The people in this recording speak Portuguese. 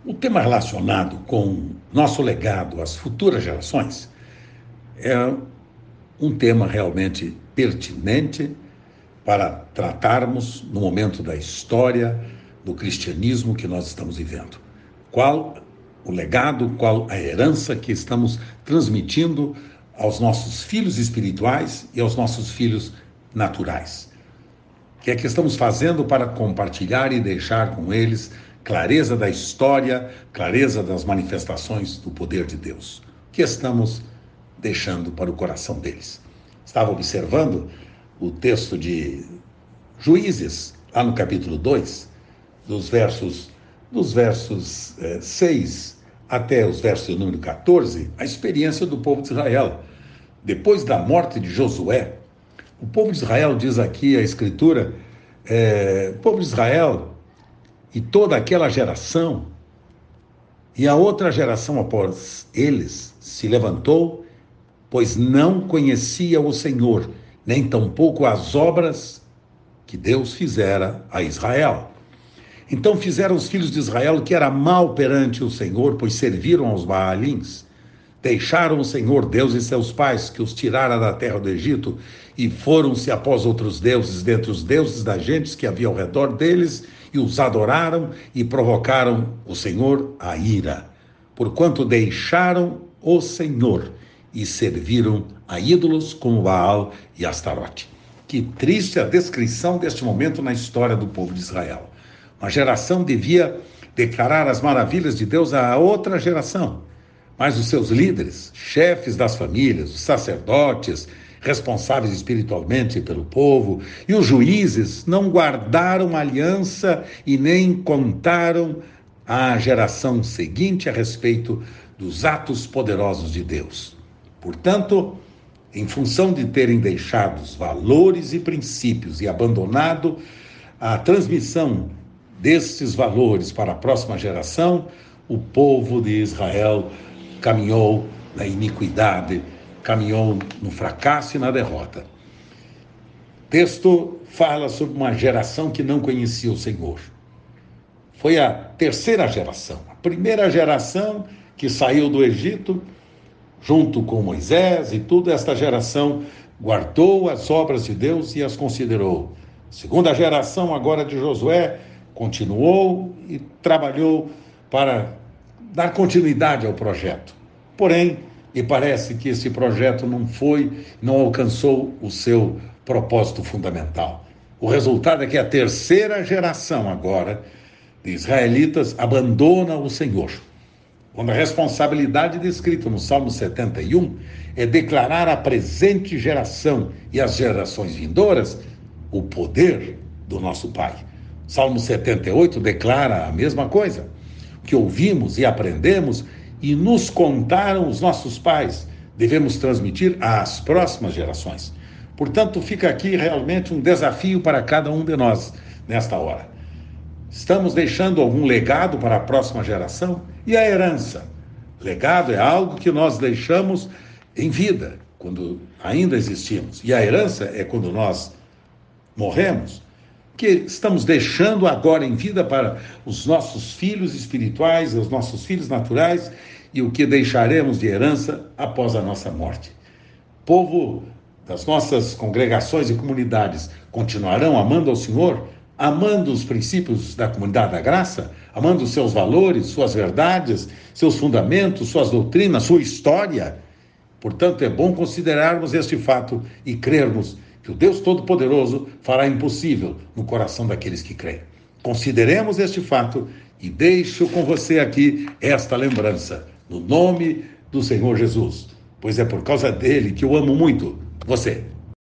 O tema relacionado com nosso legado às futuras gerações é um tema realmente pertinente para tratarmos no momento da história do cristianismo que nós estamos vivendo. Qual o legado, qual a herança que estamos transmitindo aos nossos filhos espirituais e aos nossos filhos naturais? O que é que estamos fazendo para compartilhar e deixar com eles clareza da história, clareza das manifestações do poder de Deus? O que estamos deixando para o coração deles? Estava observando o texto de Juízes, lá no capítulo 2, dos versos 6 até os versos de número 14, a experiência do povo de Israel. Depois da morte de Josué, o povo de Israel, diz aqui a Escritura, o povo de Israel e toda aquela geração, e a outra geração após eles, se levantou, pois não conhecia o Senhor, nem tampouco as obras que Deus fizera a Israel. Então fizeram os filhos de Israel o que era mal perante o Senhor, pois serviram aos Baalins. Deixaram o Senhor, Deus e seus pais, que os tirara da terra do Egito, e foram-se após outros deuses, dentre os deuses das gentes que havia ao redor deles, e os adoraram e provocaram o Senhor a ira, porquanto deixaram o Senhor e serviram a ídolos como Baal e Astarote. Que triste a descrição deste momento na história do povo de Israel. Uma geração devia declarar as maravilhas de Deus à outra geração, mas os seus líderes, chefes das famílias, os sacerdotes, responsáveis espiritualmente pelo povo, e os juízes não guardaram aliança e nem contaram à geração seguinte a respeito dos atos poderosos de Deus. Portanto, em função de terem deixado os valores e princípios e abandonado a transmissão destes valores para a próxima geração, o povo de Israel caminhou na iniquidade, caminhou no fracasso e na derrota. O texto fala sobre uma geração que não conhecia o Senhor. Foi a terceira geração. A primeira geração que saiu do Egito, junto com Moisés e tudo, esta geração guardou as obras de Deus e as considerou. A segunda geração, agora de Josué, continuou e trabalhou para dar continuidade ao projeto. Porém, me parece que esse projeto não alcançou o seu propósito fundamental. O resultado é que a terceira geração agora de israelitas abandona o Senhor. Quando a responsabilidade descrita no Salmo 71 é declarar à presente geração e às gerações vindouras o poder do nosso Pai. Salmo 78 declara a mesma coisa. O que ouvimos e aprendemos e nos contaram os nossos pais, devemos transmitir às próximas gerações. Portanto, fica aqui realmente um desafio para cada um de nós nesta hora. Estamos deixando algum legado para a próxima geração? E a herança? Legado é algo que nós deixamos em vida, quando ainda existimos. E a herança é quando nós morremos. Que estamos deixando agora em vida para os nossos filhos espirituais, os nossos filhos naturais, e o que deixaremos de herança após a nossa morte. O povo das nossas congregações e comunidades continuarão amando ao Senhor, amando os princípios da comunidade da graça, amando os seus valores, suas verdades, seus fundamentos, suas doutrinas, sua história. Portanto, é bom considerarmos este fato e crermos que o Deus Todo-Poderoso fará impossível no coração daqueles que creem. Consideremos este fato e deixo com você aqui esta lembrança, no nome do Senhor Jesus, pois é por causa dele que eu amo muito você.